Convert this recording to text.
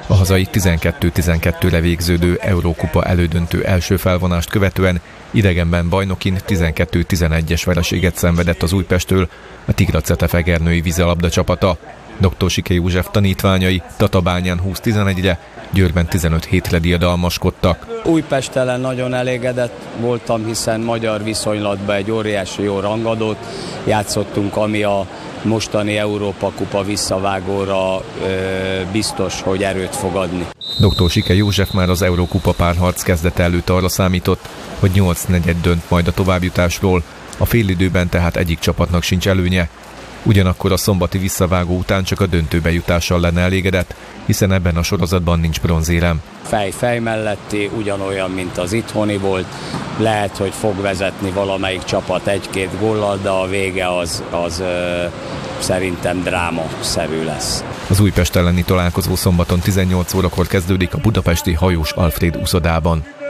A hazai 12-12-re végződő Eurókupa elődöntő első felvonást követően idegenben bajnokin 12-11-es vereséget szenvedett az Újpesttől a Tigracetefegernői vízilabda csapata. Dr. Sike József tanítványai Tatabányán 20-11-re, Győrben 15-7-re diadalmaskodtak. Újpest ellen nagyon elégedett voltam, hiszen magyar viszonylatban egy óriási jó rangadót játszottunk, ami a mostani Európa-kupa visszavágóra biztos, hogy erőt fog adni. Dr. Sike József már az Eurókupa párharc kezdete előtt arra számított, hogy 8-4 dönt majd a továbbjutásról, a félidőben tehát egyik csapatnak sincs előnye. Ugyanakkor a szombati visszavágó után csak a döntőbe jutással lenne elégedett, hiszen ebben a sorozatban nincs bronzérem. Fej melletti, ugyanolyan, mint az itthoni volt. Lehet, hogy fog vezetni valamelyik csapat 1-2 góllal, de a vége az szerintem drámaszerű lesz. Az Újpest elleni találkozó szombaton 18 órakor kezdődik a budapesti Hajós Alfréd úszodában.